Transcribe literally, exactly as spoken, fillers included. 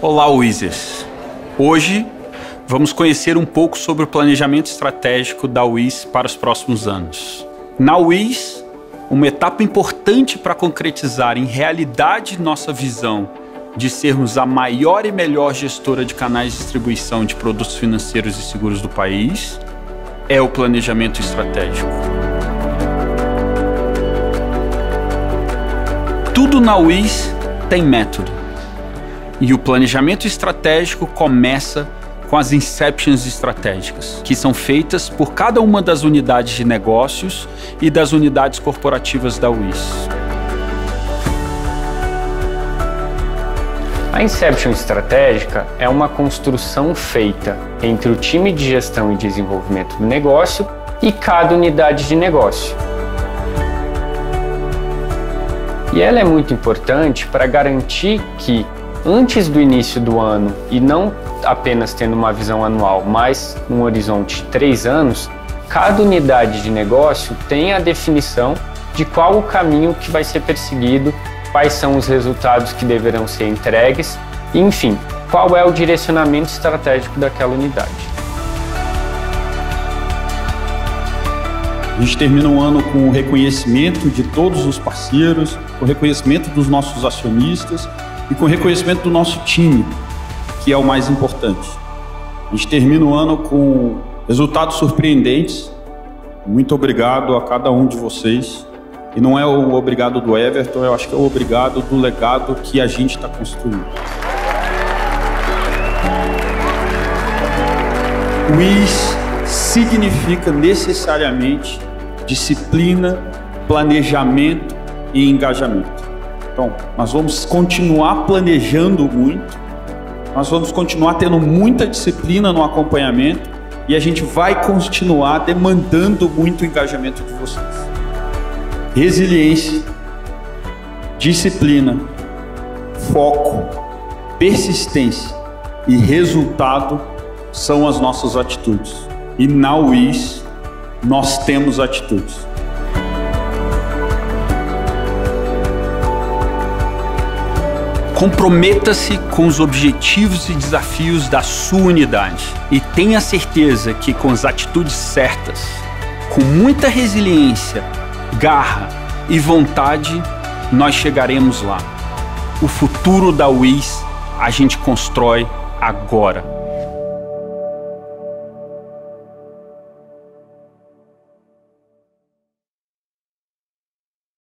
Olá, Wizers! Hoje vamos conhecer um pouco sobre o planejamento estratégico da Wiz para os próximos anos. Na Wiz, uma etapa importante para concretizar em realidade nossa visão de sermos a maior e melhor gestora de canais de distribuição de produtos financeiros e seguros do país é o planejamento estratégico. Tudo na Wiz tem método. E o planejamento estratégico começa com as inceptions estratégicas, que são feitas por cada uma das unidades de negócios e das unidades corporativas da Wiz. A inception estratégica é uma construção feita entre o time de gestão e desenvolvimento do negócio e cada unidade de negócio. E ela é muito importante para garantir que, antes do início do ano, e não apenas tendo uma visão anual, mas um horizonte de três anos, cada unidade de negócio tem a definição de qual o caminho que vai ser perseguido, quais são os resultados que deverão ser entregues, e, enfim, qual é o direcionamento estratégico daquela unidade. A gente termina o ano com o reconhecimento de todos os parceiros, com o reconhecimento dos nossos acionistas e com o reconhecimento do nosso time, que é o mais importante. A gente termina o ano com resultados surpreendentes. Muito obrigado a cada um de vocês. E não é o obrigado do Everton, eu acho que é o obrigado do legado que a gente está construindo. Wiz significa necessariamente disciplina, planejamento e engajamento. Então, nós vamos continuar planejando muito, nós vamos continuar tendo muita disciplina no acompanhamento e a gente vai continuar demandando muito engajamento de vocês. Resiliência, disciplina, foco, persistência e resultado são as nossas atitudes. E na Wiz, nós temos atitudes. Comprometa-se com os objetivos e desafios da sua unidade e tenha certeza que com as atitudes certas, com muita resiliência, garra e vontade, nós chegaremos lá. O futuro da Wiz a gente constrói agora.